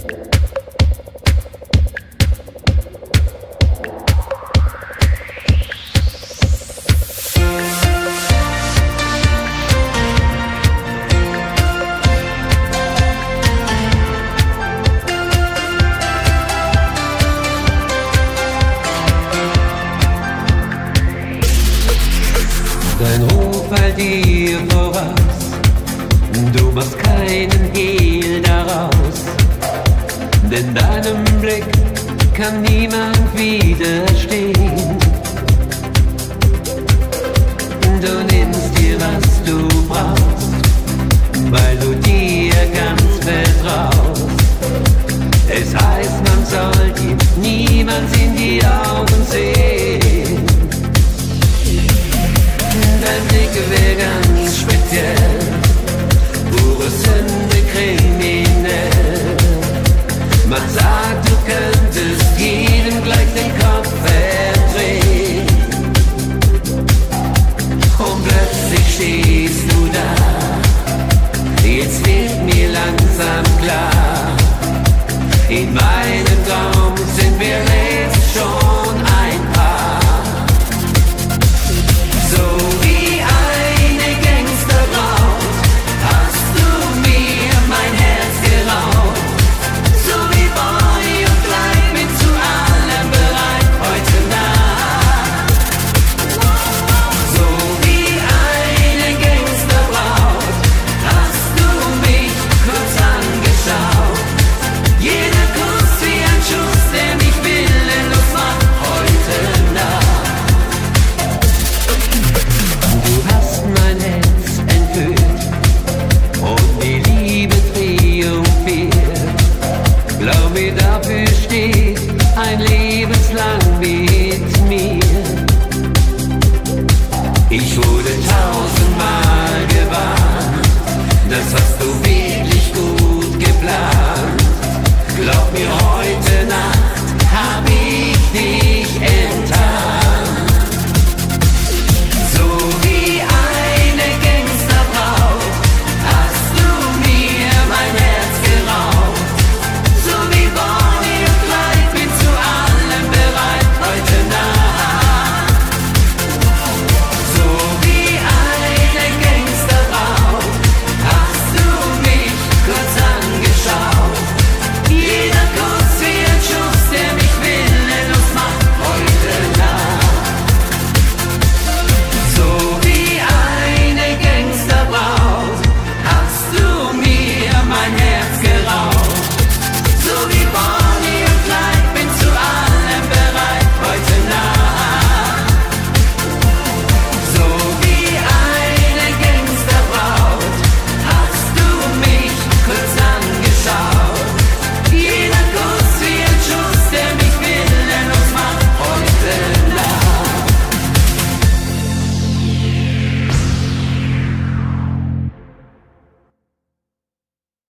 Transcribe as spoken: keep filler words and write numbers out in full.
Dein Ruf eilt dir voraus, du machst keinen Hehl daraus, denn deinem Blick kann niemand widerstehen. Du nimmst dir, was du brauchst, weil du dir ganz vertraust. Es heißt, man soll dir niemals in die Augen sehen. Dein Blick wäre ganz speziell, pure Sünde kriminell. Man sagt, du könntest jedem gleich den Kopf verdrehen. Und plötzlich stehst du da, jetzt wird mir langsam klar, in meinem